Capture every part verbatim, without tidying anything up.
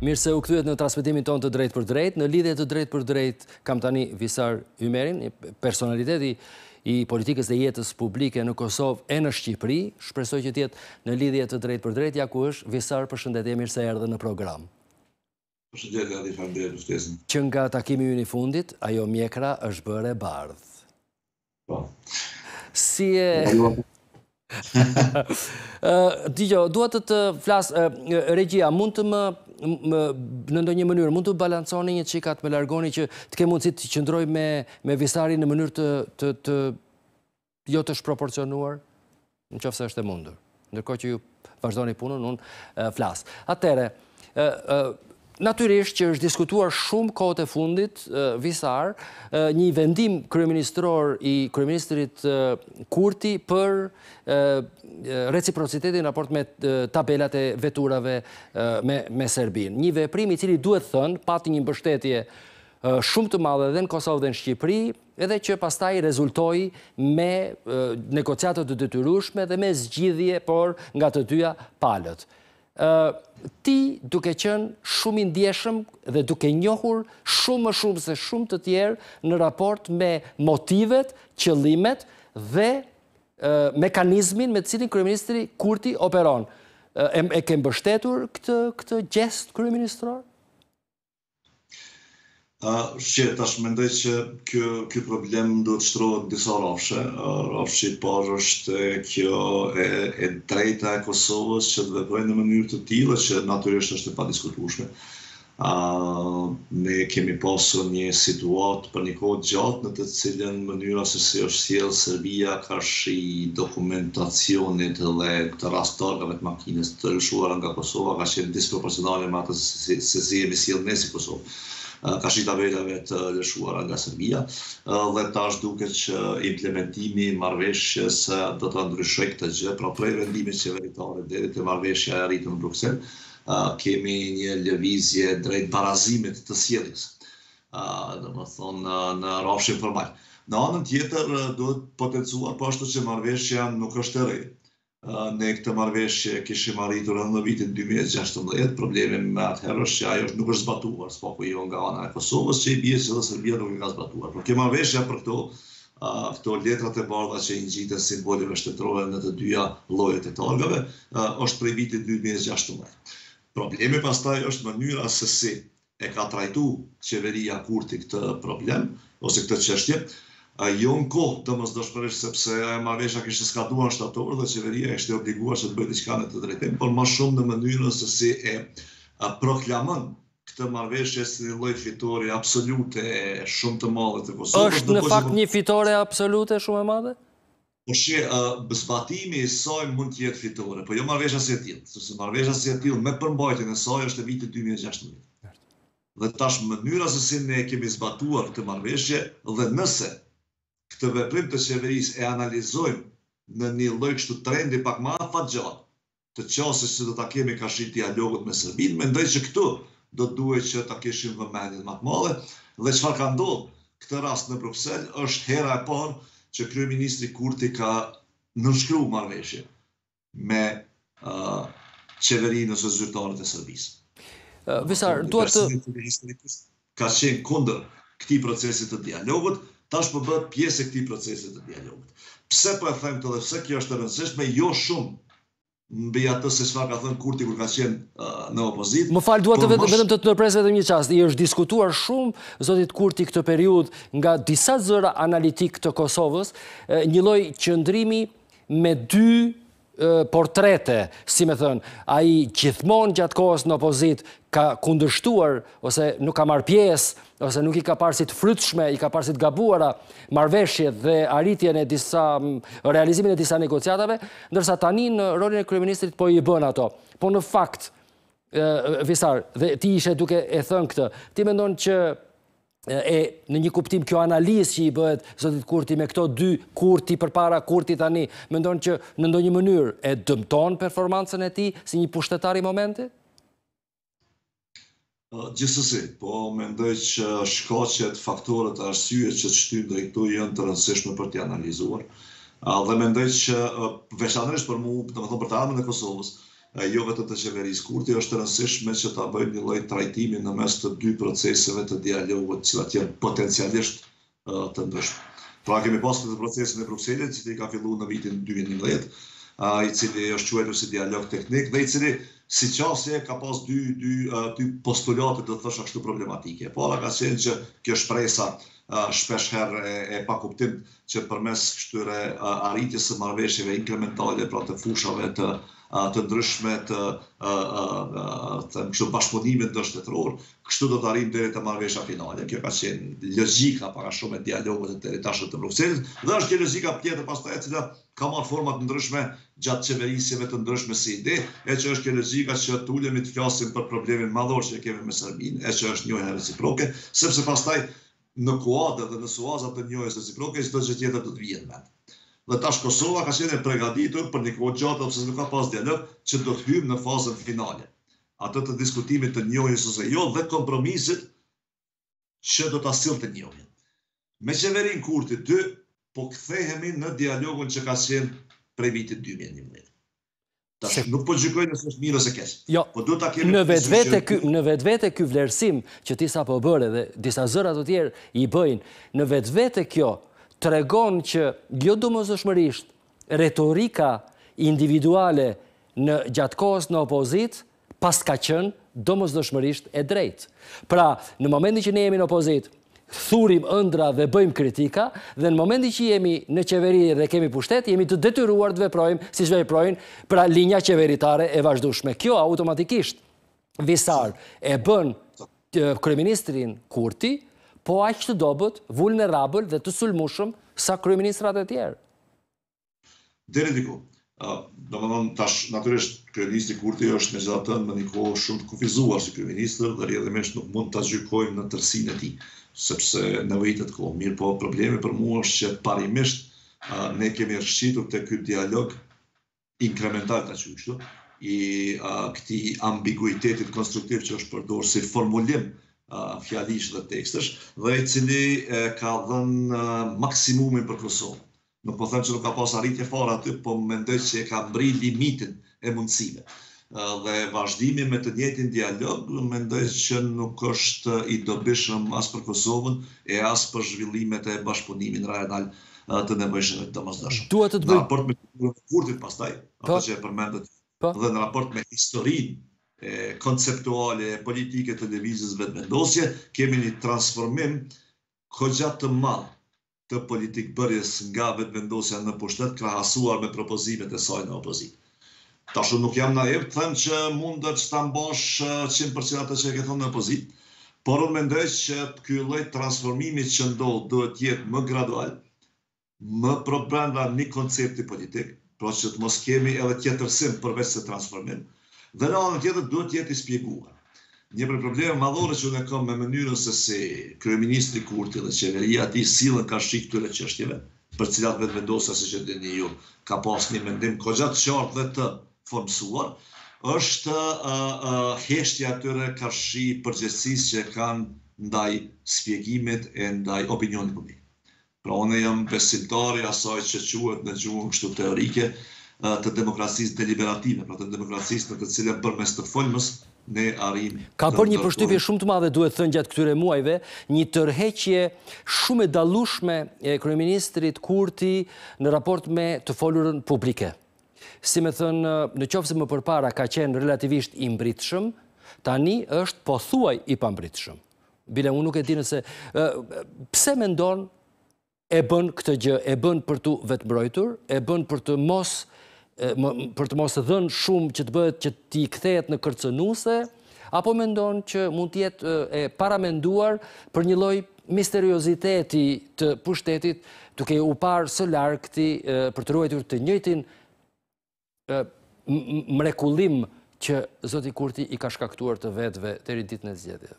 Mirë se u kthyet në transmetimin tonë të drejt për drejt. Në lidhje të drejt për drejt kam tani Visar Ymerin, personaliteti i politikës dhe jetës publike në Kosovë e në Shqipëri. Shpresoj që tjetë në lidhje të drejt për drejt. Ja ku është Visar, përshëndetje, mirë se erdhe në program. Përshëndetje, Adi, faleminderit për ftesën. Që nga takimi ynë i fundit, ajo mjekra është bërë e bardhë. Po. Si e... Digjo, duhet të të flasë, regjia, mund të më, në ndonjë mënyrë, mund të balanconi një qikat, me largoni që të ke mundësi të qëndroj me, me Visarin në mënyrë të, të, të jo të shproporcionuar, në qoftë se është e mundur. Ndërkohë që ju vazhdoni punën, unë flasë. Atere, natyrisht që është diskutuar shumë kohët e fundit, Visar, një vendim kryeministror i kryeministrit Kurti për reciprocitetin raport me tabelat e veturave me, me Serbin. Një veprim i cili duhet thënë, pati një mbështetje shumë të madhe dhe në Kosovë dhe në Shqipëri, edhe që pastaj rezultoi me negociatat të detyrueshme dhe me zgjidhje, por nga të dyja palët. Ti duke qenë shumë i ndjeshëm dhe duke njohur shumë më shumë se shumë të tjerë në raport me motivet, qëllimet dhe mekanizmin me të cilin kryeministri Kurti operon. E, e ke mbështetur këtë, këtë gest kryeministror? Uh, Shqe, tash mendoj që kjo, kjo problem do të shtrohet në disa rafshe. Uh, Rafshi i parë është kjo e, e drejta e Kosovës që të veprojnë në mënyrë të tillë që natyrisht është e padiskutueshme. Uh, ne kemi pasur një situatë për një kohë gjatë në të cilën mënyra se si është sjellë Serbia ka shi dokumentacionit dhe këtë rast targave të makinës të lëshuara nga Kosova ka qenë disproporcionale me atë se si, si jemi sjellë ne si Kosovë. Ka shi tabelave të lëshuara nga Serbia dhe tash duket që implementimi i marrëveshjes do të ndryshojë këtë gjë, pra prej vendimit qeveritare deri te marrëveshja e arritur në Bruksel, kemi një lëvizje drejt barazimit të sjelljes, domethënë në rrafshin formal. Në anën tjetër duhet potencuar po ashtu që marrëveshja nuk është e re. Ne këtë marrëveshje kishim arritur edhe në vitin dy mijë e gjashtëmbëdhjetë, problemi me atëherë është që ajo nuk është zbatuar, s'po jo nga ana e Kosovës, që i bie se edhe Serbia nuk e ka zbatuar. Por kjo marrëveshja për këto këto letrat e bardha që i ngjiten simboleve shtetërore në të dyja llojet e targave, është prej vitit dy mijë e gjashtëmbëdhjetë. Problemi pastaj është mënyra se si e ka trajtuar qeveria Kurti këtë problem ose këtë çështje. Jo në kohë domosdoshmërisht sepse marrëveshja kishte skaduar në shtator dhe qeveria ishte obliguar që të bëjë diçka në të drejtim, por më shumë në mënyrën se si e proklamon këtë marrëveshje si një lloj fitore absolute shumë të madhe të Kosovës. Është në fakt një fitore absolute shumë e madhe? Po she, zbatimi i saj mund të jetë fitore, po jo marrëveshja si e tillë, sepse marrëveshja si e tillë me përmbajtjen e saj është e vitit dy mijë e gjashtëmbëdhjetë. Dhe tash mënyra se si ne kemi zbatuar këtë marrëveshje dhe nëse këtë veprim të qeverisë e analizojmë në një lloj kështu trendi pak më afatgjatë, të qasjes që do ta kemi ka shi dialogut me Serbinë, mendoj që këtu do duhet që ta kishim vëmendjen më të madhe dhe çfarë ka ndodhur këtë rast në Bruksel është hera e parë që kryeministri Kurti ka nënshkruar marrëveshje me uh, qeverinë ose zyrtarët e Serbisë. Uh, Visar, duhet të ka qenë kundër këtij procesi të dialogut, tash po bëhet pjesë e këtij procesi të dialogut. Pse po e them këtë dhe pse kjo është e rëndësishme, jo shumë mbi atë se çfarë ka thënë Kurti kur ka qenë uh, në opozitë. Më fal, dua të vetëm vetëm të të ndërpres vetëm një çast. I është diskutuar shumë zotit Kurti këtë periudhë nga disa zëra analitik të Kosovës, një lloj qëndrimi me dy portrete, si me thënë, ai gjithmonë gjatë kohës në opozit ka kundërshtuar ose nuk ka marrë pjesë ose nuk i ka parë si të frytshme, i ka parë si të gabuara marrëveshjet dhe arritjen e disa realizimin e disa negociatave, ndërsa tani në rolin e kryeministrit po i bën ato. Po në fakt, Visar, dhe ti ishe duke e thënë këtë, ti mendon që e në një kuptim kjo analizë që i bëhet zotit Kurti me këto dy Kurti përpara Kurti tani, mendon që në ndonjë mënyrë e dëmton performancën e tij si një pushtetar i momentit? Gjithsesi, po mendoj që shkaqet, faktorët, arsyet që shtyn drejt këtu janë të rëndësishme për t'i analizuar. Dhe mendoj që veçanërisht për mua, domethënë për të ardhmen e Kosovës, jo vetëm të qeverisë kurti, është e rëndësishme që ta bëjmë një lloj trajtimi në mes të dy proceseve të dialogut, që janë potencialisht të ndryshme. Pra kemi pasur këtë procesin e Brukselit, i cili ka filluar në vitin dy mijë e njëmbëdhjetë, i cili është quajtur si dialog teknik dhe i cili si qasje ka pas dy, dy, dy postulate të thosha kështu problematike. Para ka qenë që kjo shpresa shpesh herë e, e pa kuptim që përmes këtyre arritjes së marrëveshjeve inkrementale, pra të fushave të të ndryshme të, të kështu bashkëpunimit ndërshtetëror, kështu do të arrijmë deri te marrëveshja finale. Kjo ka qenë logjika para shumë e dialogut të teritashëm të Brukselit, dhe është kjo logjika tjetër pastaj e cila ka marrë forma të ndryshme gjatë qeverisjeve të ndryshme si ide, e që është kjo logjika që të ulemi të flasim për problemin madhor që kemi me Serbinë, e që është njohja reciproke, sepse pastaj në kuadër dhe në suazat të njohjes reciproke çdo gjë tjetër do të vijë në vend. Dhe tash Kosova ka qenë e përgatitur për një kohë gjatë, sepse nuk ka pas dialog, që do të hyjmë në fazën finale. Atë të diskutimit të njohjes ose jo dhe kompromisit që do ta sillte njohjen. Me qeverinë Kurti dy po kthehemi në dialogun që ka qenë prej vitit dy mijë e njëmbëdhjetë. Tash nuk po gjykoj nëse është mirë ose keq. Jo, po do ta kemi në vetvete ky në vetvete ky vlerësim që ti sapo bëre dhe disa zëra të tjerë i bëjnë, në vetvete kjo tregon që jo domosdoshmërisht retorika individuale në gjatë kohës në opozitë pas ka qenë domosdoshmërisht e drejtë. Pra, në momentin që ne jemi në opozitë, thurim ëndra dhe bëjmë kritika, dhe në momentin që jemi në qeveri dhe kemi pushtet, jemi të detyruar të veprojmë siç veprojnë pra linja qeveritare e vazhdueshme. Kjo automatikisht Visar e bën kryeministrin Kurti po aq të dobët, vulnerabël dhe të sulmueshëm sa kryeministrat e tjerë. Deri diku. Domethënë tash natyrisht kryeministri Kurti është megjithatë në një kohë shumë të kufizuar si kryeminist dhe rrjedhimisht nuk mund ta gjykojmë në tërësinë e tij, sepse nevojitet kohë. Mirë, po problemi për mua është që parimisht ne kemi rrshitur te ky dialog inkremental ta quaj kështu, i këtij ambiguitetit konstruktiv që është përdorur si formulim fjalish dhe tekstesh, dhe i cili ka dhënë maksimumin për Kosovën. Nuk po them që nuk ka pas arritje fare aty, po mendoj që e ka mbri limitin e mundësive. Dhe vazhdimi me të njëjtin dialog, mendoj që nuk është i dobishëm as për Kosovën e as për zhvillimet e bashkëpunimit rajonal të nevojshme të domosdoshëm. Duhet të Në raport me Kurtin pastaj, ato që e përmendet, dhe në raport me historinë konceptuale e politike të lëvizjes vetëvendosje, kemi një transformim kogja të madh të politikbërjes nga vetëvendosja në pushtet krahasuar me propozimet e saj në opozitë. Tash nuk jam naiv të them që mundet që ta mbash njëqind përqind atë që e ke thënë në opozitë, por unë mendoj që ky lloj transformimi që ndodh duhet të jetë më gradual, më brenda një koncepti politik, pra që të mos kemi edhe tjetërsim përveç se transformim. Dhe në anën tjetër duhet të jetë i shpjeguar. Një prej problemeve madhore që unë kam me mënyrën se si kryeministri Kurti dhe qeveria e tij sillen kashik këtyre çështjeve, për të cilat vetëvendosja, siç e dini ju, ka pas një mendim kogja të qartë dhe të formsuar, është heshtja atyre kashi përgjegjësisë që kanë ndaj shpjegimit e ndaj opinionit publik. Pra unë jam besimtar i asaj që quhet në gjuhën kështu teorike të demokracisë deliberative, pra të demokracisë në të cilën përmes të folmës ne arrim. Ka bërë një përshtypje shumë të madhe, duhet thënë, gjatë këtyre muajve, një tërheqje shumë e dallueshme e kryeministrit Kurti në raport me të folurën publike. Si me thënë, në qoftë se më përpara ka qenë relativisht i mbritshëm, tani është pothuaj i pambritshëm. Bile unë nuk e di nëse pse mendon e bën këtë gjë, e bën për të vetëmbrojtur, e bën për të mos për të mos dhënë shumë që të bëhet që t'i kthehet në kërcënuese, apo mendon që mund të jetë e paramenduar për një lloj misterioziteti të pushtetit, duke u parë së largëti për të ruajtur të njëjtin mrekullim që zoti Kurti i ka shkaktuar të vetëve deri ditën e zgjedhjeve?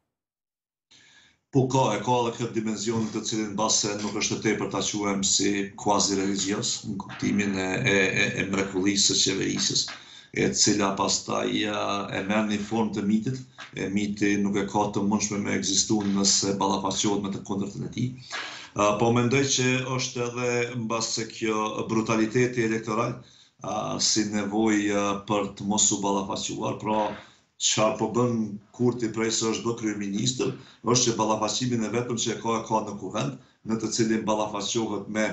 Po ka, e ka edhe këtë dimensionin të cilin base nuk është të tepër ta quajmë si quasi religios, në kuptimin e, e, e mrekullisë së qeverisjes, e cila pastaj e merr një formë të mitit, e miti nuk e ka të mundshme me ekzistuar nëse ballafaqohet me të kundërtën e tij. Po mendoj që është edhe mbase kjo brutaliteti elektoral si nevojë për të mos u ballafaquar, pra çfarë po bën Kurti prej se është bë kryeministër, është që ballafaqimin e vetëm që e ka e ka në kuvend, në të cilin ballafaqohet me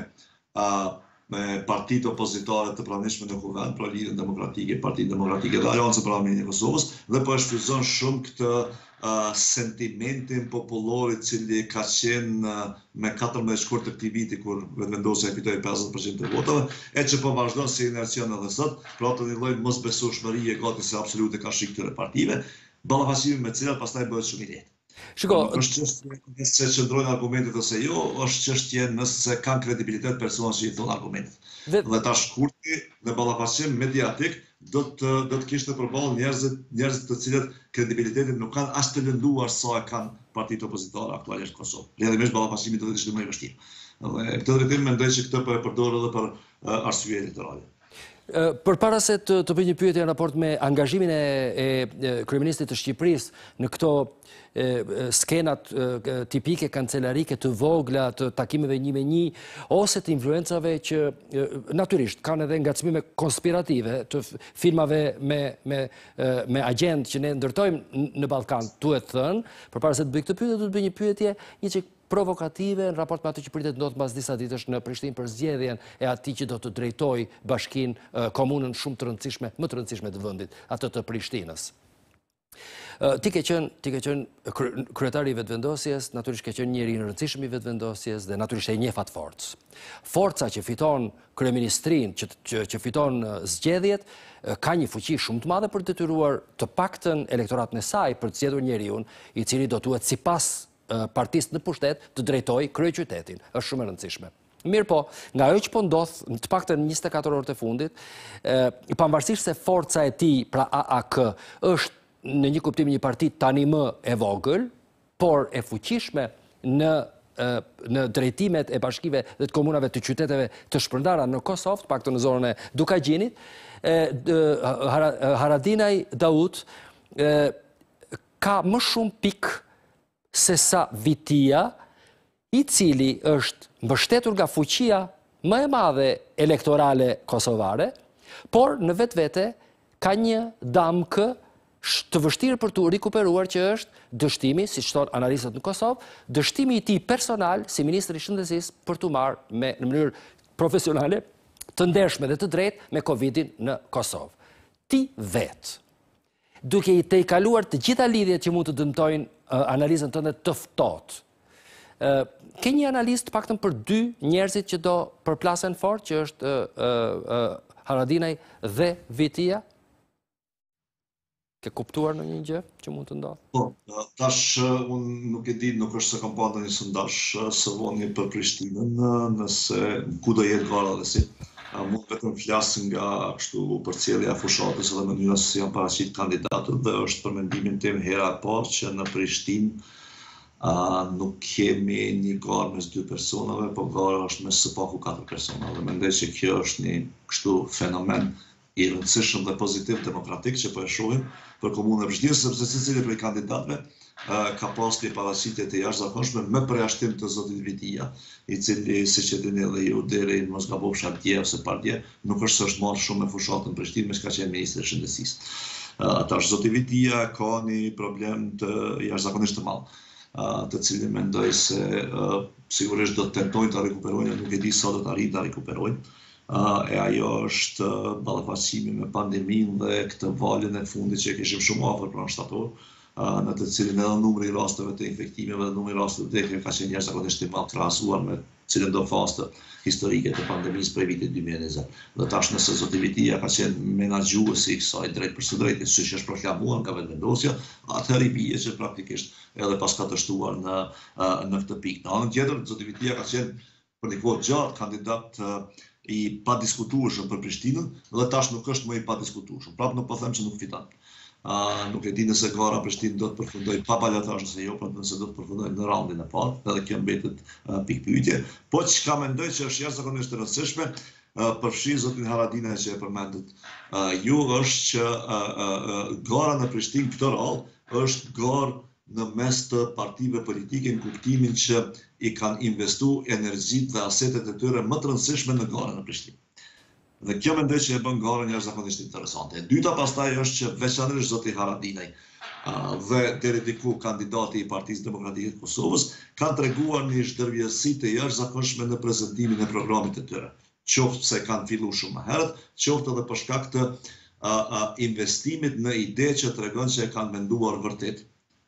me partitë opozitare të pranishme në kuvend, pra Lidhjen Demokratike, Partinë Demokratike dhe Aleancën për Armërinë e Kosovës, dhe po e shfrytëzon shumë këtë uh, sentimentin popullor i cili ka qenë uh, me katërmbëdhjetë shkurt të këtij viti kur vetëvendosja fitoi pesëdhjetë përqind të votave, e që po vazhdon si inercion edhe sot, pra të një lloj mosbesueshmërie gati se absolute ka shik këtyre partive, ballafaqimi me të cilat pastaj bëhet shumë i lehtë. Shiko, është çështje nëse qëndrojnë argumentet ose jo, është çështje nëse kanë kredibilitet personat që i thonë argumentet. Dhe, dhe tash Kurti në ballafaqim mediatik do të do të kishte përballë njerëz njerëz të cilët kredibilitetin nuk kanë as të lënduar sa e kanë partitë opozitare aktualisht në Kosovë. Lidhëmisht ballafaqimi do të ishte më i vështirë. Dhe këtë drejtim mendoj se këtë po e përdor edhe për uh, arsye elektorale. Për para se të, të bëj një pyetje në raport me angazhimin e, e, e kryeministit të Shqipërisë në këto e, skenat e, tipike kancelarike të vogla të takimeve një me një ose të influencave që e, natyrisht kanë edhe ngacmime konspirative të firmave me, me, e, me agent që ne ndërtojmë në Ballkan, tuhet thënë, përpara se të bëj këtë pyetje do të bëj një pyetje një çik provokative në raport me atë që pritet ndodh mbas disa ditësh në Prishtinë për zgjedhjen e atij që do të drejtojë bashkinë, komunën shumë të rëndësishme, më të rëndësishme të vendit, atë të Prishtinës. Ti ke qenë, ti ke qenë kryetari i vetëvendosjes, natyrisht ke qenë njëri i rëndësishëm i vetëvendosjes dhe natyrisht e njeh atë forcë. Forca që fiton kryeministrinë, që, që, që fiton zgjedhjet, ka një fuqi shumë të madhe për të detyruar të paktën elektoratin e saj për të zgjedhur njeriu i cili do tuhet sipas partisë në pushtet të drejtoj kryeqytetin. Është shumë e rëndësishme. Mirë po, nga ajo që po ndodh të paktën njëzet e katër orët e fundit, pavarësisht se forca e tij, pra A A K, është në një kuptim një parti tani më e vogël, por e fuqishme në në drejtimet e bashkive dhe të komunave të qyteteve të shpërndara në Kosovë, të paktën në zonën e Dukagjinit, Haradinaj Daud ka më shumë pikë se sa Vitia, i cili është mbështetur nga fuqia më e madhe elektorale kosovare, por në vetë vete ka një damkë të vështirë për të rikuperuar që është dështimi, si thonë analistët në Kosovë, dështimi i tij personal si ministri i shëndetësisë për të marrë me në mënyrë profesionale të ndershme dhe të drejtë me Covidin në Kosovë. Ti vetë, duke i tejkaluar të gjitha lidhjet që mund të dëmtojnë uh, analizën tënde të ftohtë. Uh, ke një analizë të paktën për dy njerëzit që do përplasen fort, që është uh, uh, Haradinaj dhe Vitia? Ke kuptuar në një gjë që mund të ndodhë? Po, tash unë nuk e di, nuk është se kam pa ndonjë sondazh së voni për Prishtinën, nëse ku do jetë gara dhe si. Mund vetëm flas nga kështu përcjellja e fushatës dhe mënyra se si janë paraqit kandidatët dhe është për mendimin tim hera e parë që në Prishtinë uh, nuk kemi një garë mes dy personave, po gara është mes së paku katër personave. Mendoj që kjo është një kështu fenomen i rëndësishëm dhe pozitiv demokratik që po e shohim për komunën e Prishtinës, sepse secili prej kandidatëve uh, ka pas një paraqitje të jashtëzakonshme me përjashtim të zotit Vitia, i cili, siç e dini edhe ju, deri në mos gabofsha dje ose pardje, nuk është se është marrë shumë me fushatën në Prishtinë, me s'ka qenë ministri i shëndetësisë. Uh, tash zoti Vitia ka një problem të jashtëzakonisht të madh, uh, të cilin mendoj se uh, sigurisht do të tentojnë ta rikuperojnë, nuk e di sa do të arrijnë ta rikuperojnë. Uh, e ajo është uh, ballafaqimi me pandeminë dhe këtë valën e fundit që kishim shumë afër pranë shtator, uh, në të cilin edhe numri i rasteve të infektimeve dhe numri i rasteve të vdekjeve ka qenë jashtëzakonisht i madh krahasuar me cilën do fastë historike të pandemisë prej vitit dy mijë e njëzet. Dhe tash nëse zoti Vitia ka qenë menaxhuesi i kësaj drejt për së drejtë, siç është proklamuar nga vetëvendosja, atëherë i bie që praktikisht edhe pas ka të shtuar në uh, në këtë pikë. Në anën tjetër, zoti Vitia ka qenë për një kohë gjatë kandidat uh, i padiskutueshëm për Prishtinën dhe tash nuk është më i padiskutueshëm. Prapë nuk po them që nuk fiton. Uh, nuk e di nëse gara Prishtinë do të përfundoj pa balotazh ose jo, por nëse do të përfundoj në raundin e parë, edhe kjo mbetet uh, pikë pyetje. Po çka mendoj që është jashtëzakonisht e rëndësishme, uh, përfshi zotin Haradinaj që e përmendët uh, ju, është që uh, uh, gara në Prishtinë këtë radhë është garë në mes të partive politike në kuptimin që i kanë investu energjit dhe asetet e tyre më të rëndësishme në garën në Prishtinë. Dhe kjo mendoj që e bën garën jashtëzakonisht interesante. E dyta pastaj është që veçanërisht zoti Haradinaj dhe deri diku kandidati i Partisë Demokratike të Kosovës kanë treguar një zhdërvjesi të jashtëzakonshme në prezantimin e programit të tyre. Qoftë se kanë filluar shumë më herët, qoftë edhe për shkak të investimit në ide që tregon që e kanë menduar vërtet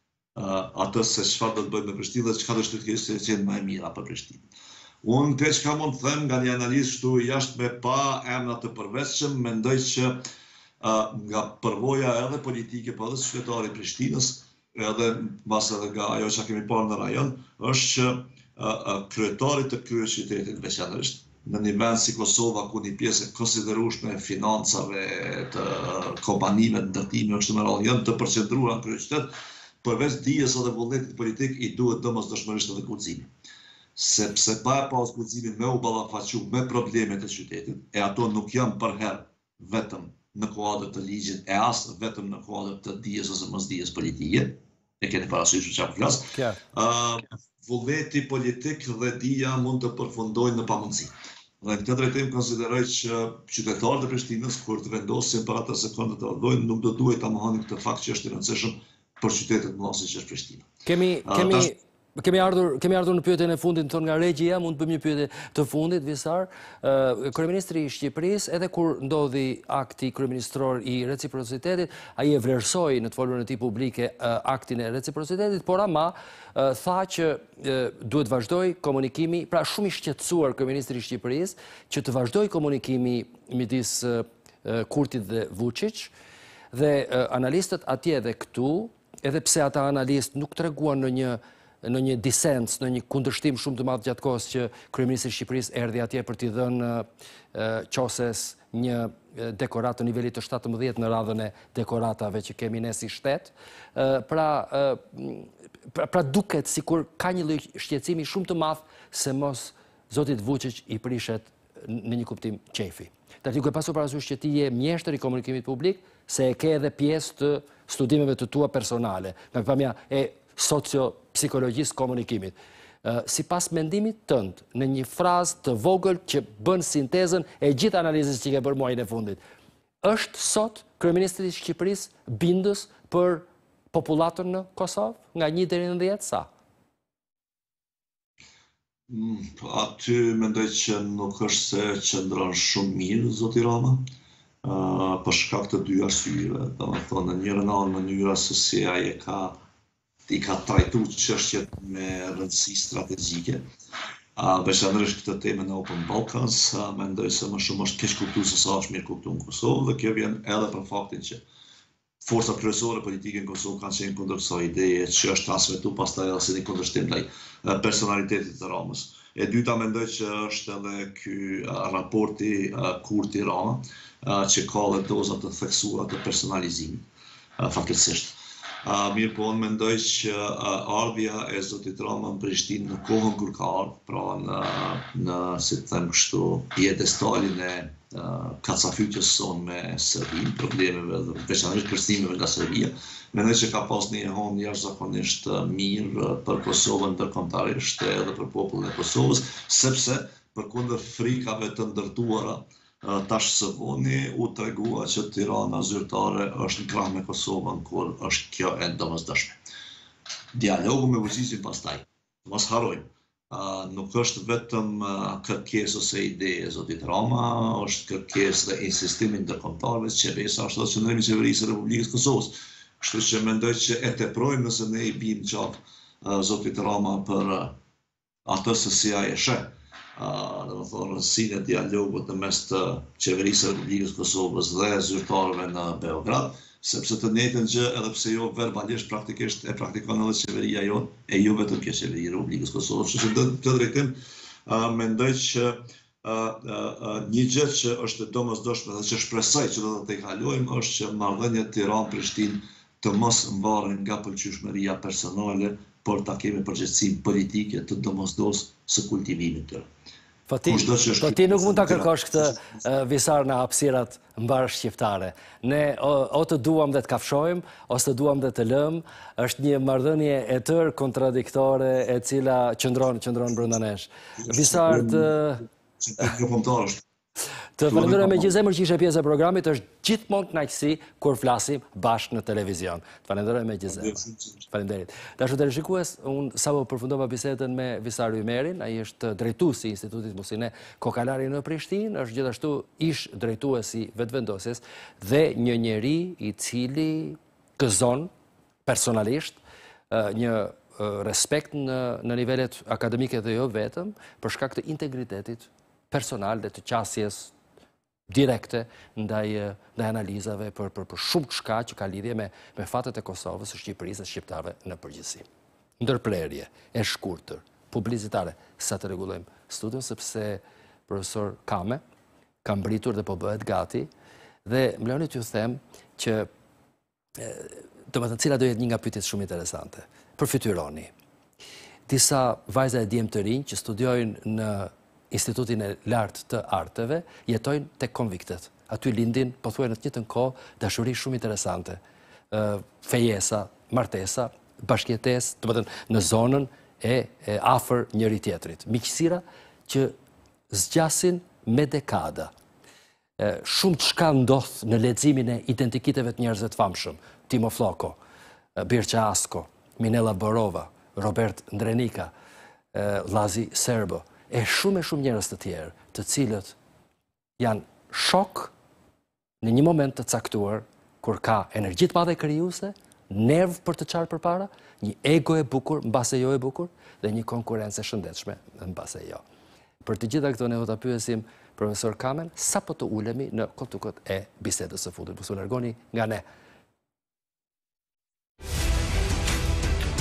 atë se çfarë do të bëjnë me Prishtinë dhe çka do të kishte qenë më e mira për Prishtinë. Unë të që ka mund të them nga një analizë shtu jashtë me pa emra të përveçshëm, mendoj që nga përvoja edhe politike, po edhe qytetari i Prishtinës, edhe mbas edhe nga ajo që kemi parë në rajon, është që kryetarit të kryeqytetit veçanërisht, në një vend si Kosova, ku një pjesë e konsiderueshme e financave, të kompanive, të ndërtimeve kështu me radhë janë të përqendruara në kryeqytet, përveç dijes edhe vullnetit politik i duhet domosdoshmërisht edhe guximi. Sepse pa e pas guximin me u ballafaqu me problemet e qytetit, e ato nuk janë për herë vetëm në kuadër të ligjit, e as vetëm në kuadër të dijes ose mosdijes politike, e keni parasysh çfarë po flas. Vullneti politik dhe dija mund të përfundojnë në pamundësi. Dhe në këtë drejtim konsideroj që qytetarët e Prishtinës, kur të vendosin për atë sekonde të votojnë, nuk do duhet ta mohonin këtë fakt që është i rëndësishëm për qytetet më mëdha që është Prishtina. Kemi kemi Kemi ardhur, kemi ardhur në pyetjen e fundit tonë nga regjia, mund të bëjmë një pyetje të fundit, Visar. Kryeministri i Shqipërisë, edhe kur ndodhi akti kryeministror i reciprocitetit, ai e vlerësoi në të folurën e tij publike aktin e reciprocitetit, por ama tha që duhet vazhdoj komunikimi, pra shumë i shqetësuar kryeministri i Shqipërisë, që të vazhdoj komunikimi midis Kurtit dhe Vučić, dhe analistët atje dhe këtu, edhe pse ata analistë nuk treguan në një në një disens, në një kundërshtim shumë të madh gjatë kohës që kryeministri i Shqipërisë erdhi atje për t'i dhënë Qoses një dekorat të nivelit të shtatëmbëdhjetë në radhën e dekoratave që kemi ne si shtet. Pra, pra, pra duket sikur ka një lloj shqetësimi shumë të madh se mos zotit Vučić i prishet në një kuptim qefi. Tani duke pasur parasysh që ti je mjeshtër i komunikimit publik, se e ke edhe pjesë të studimeve të tua personale, nga pamja e socio-psikologjisë komunikimit. Si pas mendimit tënd, në një frazë të vogël që bën sintezën e gjithë analizës që ke bërë muajin e fundit, është sot kryeministri i Shqipërisë bindës për popullatën në Kosovë, nga një deri në dhjetë sa? Aty mendoj që nuk është se qëndron shumë mirë, zoti Rama, për shkak të dy arsyeve. Domethënë, në njërin anë mënyra se si ai e ka i ka trajtu çështjet me rëndësi strategjike. Veçanërisht këtë temë në Open Balkans, mendoj se më shumë është keq kuptuar se sa është mirë kuptuar në Kosovë, dhe kjo vjen edhe për faktin që forcat kryesore politike në Kosovë kanë qenë kundër kësaj ideje, që është transmetuar pastaj edhe si një kundërshtim ndaj personalitetit të Ramës. E dyta mendoj që është edhe ky raporti Kurti Rama, që ka dhe doza të theksuara të personalizimit, fatkeqësisht. Mirë po, unë mendoj që ardhja e zotit Rama në Prishtinë në kohën kur ka ardhur, pra në, si të them kështu, pjedestalin e kacafytjes sonë me Serbinë, problemeve dhe veçanërisht kërcimeve nga Serbia, mendoj që ka pas një hon jashtëzakonisht mirë për Kosovën ndërkombëtarisht edhe për popullin e Kosovës, sepse përkundër frikave të ndërtuara tash së voni u tregua që Tirana zyrtare është në krah me Kosovën, kur është kjo e domosdoshme. Dialogu me Vučićin pastaj, mos harrojmë, nuk është vetëm kërkesë ose ide e zotit Rama, është kërkesë dhe insistimi ndërkombëtarëve që qeverisja është edhe qëndrimi i qeverisë së Republikës Kosovës. Kështu që mendoj që e teprojmë nëse ne i bim qafë zotit Rama për atë se si ai e sheh dhe më thonë rëndësinë e dialogut në mes të qeverisë së Republikës Kosovës dhe zyrtarëve në Beograd, sepse të njëjtën gjë, edhe pse jo verbalisht, praktikisht e praktikon edhe qeveria jonë, e jo vetëm kjo qeveri e Republikës Kosovës. Kështu që në këtë drejtim mendoj që një gjë që është domosdoshme dhe që shpresoj që do të tejkalojmë është që marrëdhëniet Tiranë-Prishtinë të mos mbarren nga pëlqyeshmëria personale, por ta kemi përgjegjësinë politike të domosdoshme së kultivimit të tyre. Po ti, po ti nuk mund ta kërkosh këtë Visar në hapësirat mbar shqiptare. Ne o, o të duam dhe të kafshojmë, ose të duam dhe të lëmë, është një marrëdhënie e tërë kontradiktore e cila qëndron qëndron brenda nesh. Visar të Të falenderoj me gjithë zemër që ishe pjesë e programit, është gjithmonë kënaqësi kur flasim bashkë në televizion. Të falenderoj me gjithë zemër. Falenderit. Dashur teleshikues, unë sapo përfundova bisedën me Visar Ymerin, ai është drejtuesi i Institutit Musine Kokalari në Prishtinë, është gjithashtu ish drejtuesi vetvendosjes dhe një njeri i cili gëzon personalisht një respekt në, në nivelet akademike dhe jo vetëm, për shkak të integritetit personal dhe të qasjes direkte ndaj, ndaj analizave për, për, për shumë shka që ka lidhje me, me fatet e Kosovës, së Shqipërisë dhe shqiptarëve në përgjithësi. Ndërprerje e shkurtër, publicitare, sa të rregullojmë studion, sepse profesor Kame ka mbritur dhe po bëhet gati, dhe më lejoni t'ju them që domethënë cila do jetë një nga pyetjet shumë interesante. Përfytyroni. Disa vajza e djemë të rinj që studiojnë në Institutin e lartë të arteve, jetojnë tek konviktet. Aty lindin, po thuaj në të njëjtën kohë, dashuri shumë interesante. Fejesa, martesa, bashkëjetesë, domethënë në zonën e, e afër njëri tjetrit. Miqësira që zgjasin me dekada. Shumë çka ndodh në leximin e identikiteve të njerëzve të famshëm. Timo Floko, Birqa Asko, Minella Borova, Robert Ndrenika, Lazi Serbo, e shumë e shumë njerëz të tjerë, të cilët janë shok në një moment të caktuar, kur ka energji të madhe krijuese, nerv për të çarë përpara, një ego e bukur, mbase jo e bukur, dhe një konkurrencë e shëndetshme, mbase jo. Për të gjitha këto ne do ta pyesim profesor Kamen, sa po të ulemi në kotukët e bisedës së fundit. Mos u largoni nga ne.